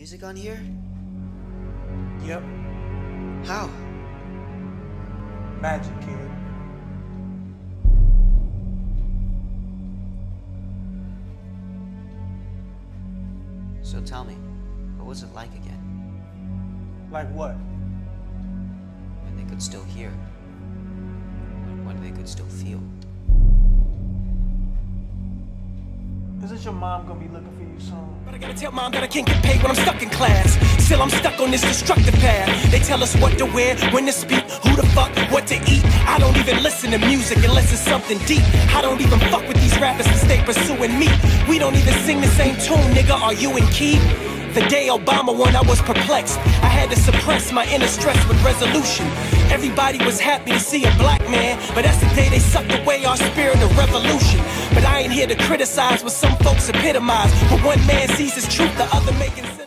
music on here? Yep. How? Magic, kid. So tell me, what was it like again? Like what? When they could still hear? When they could still feel? Isn't your mom gonna be looking for you soon? But I gotta tell mom that I can't get paid when I'm stuck in class. Still I'm stuck on this destructive path. They tell us what to wear, when to speak, who to fuck, what to eat. I don't even listen to music unless it's something deep. I don't even fuck with these rappers and stay pursuing me. We don't even sing the same tune, nigga, are you in key? The day Obama won, I was perplexed. I had to suppress my inner stress with resolution. Everybody was happy to see a black man, but that's the day they sucked away our spirit of revolution. But I ain't here to criticize what some folks epitomize. When one man sees his truth, the other making sense.